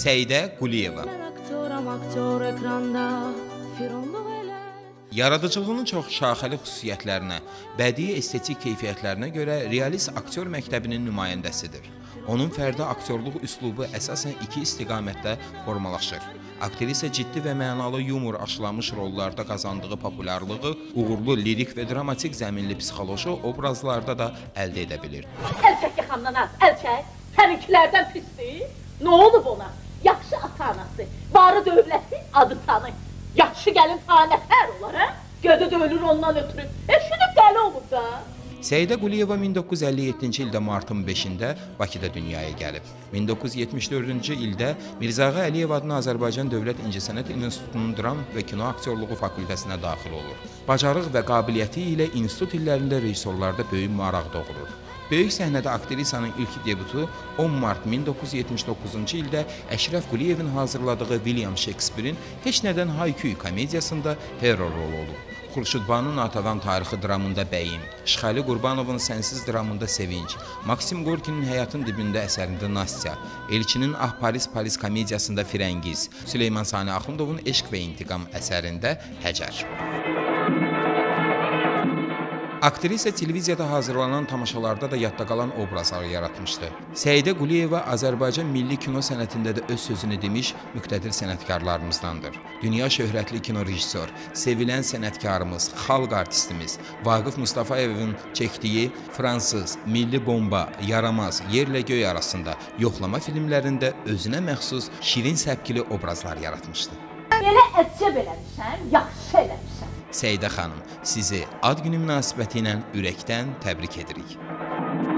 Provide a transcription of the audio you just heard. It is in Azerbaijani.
Səidə Quliyeva. Yaradıcılığının çox şaxəli xüsusiyyətlərinə, bədii estetik keyfiyyətlərinə görə realist aktyor məktəbinin nümayəndəsidir. Onun fərdi aktyorluq üslubu əsasən iki istiqamətdə formalaşır. Aktrisa ciddi və mənalı yumor aşılamış rollarda qazandığı populyarlığı uğurlu lirik və dramatik zəminli psixoloji obrazlarda da əldə edə bilir. Əl çək yaxamdan az, əl çək. Səninkilərdən pisdir. Nə olub ona? Yaxşı ata-anası, varı dövləti, adı tanı. Yaxşı gəlin tanətər olar, hə? Gödü də ölür ondan ötürü. Şunu dəli olub da. Səidə Quliyeva 1957-ci ildə martın 5-də Bakıda dünyaya gəlib. 1974-cü ildə Mirzağa Əliyev adına Azərbaycan Dövlət İncəsənət İnstitutunun dram və kino aktyorluğu fakültəsinə daxil olur. Bacarıq və qabiliyyəti ilə institut illərində rejissorlarda böyük maraq doğurur. Böyük səhnədə aktrisanın ilk debutu 10 mart 1979-cu ildə Əşrəf Quliyevin hazırladığı William Shakespeare'in Heç nədən Hayküy komediyasında hero rolu olub. Xurşudbanu Natəvan tarixi dramında Bəyim, Şıxəli Qurbanovun Sənsiz dramında Sevinç, Maksim Gorkinin Həyatın dibində əsərində Nastya, Elçinin Ah Paris komediyasında Firəngiz, Süleyman Sani Axundovun Eşq və İntiqam əsərində Həcər. Aktrisa televiziyada hazırlanan tamaşalarda da yadda qalan obrazlar yaratmışdı. Səidə Quliyeva Azərbaycan milli kino sənətində də öz sözünü demiş müqtədir sənətkarlarımızdandır. Dünya şöhrətli kino rejissor, sevilən sənətkarımız, xalq artistimiz Vaqif Mustafayevin çəkdiyi Fransız, Milli Bomba, Yaramaz, Yerlə Göy arasında yoxlama filmlərində özünə məxsus şirin səpkili obrazlar yaratmışdı. Elə əcəb eləmişəm, yaxşı eləmişəm. Səidə xanım, sizi ad günü münasibəti ilə ürəkdən təbrik edirik.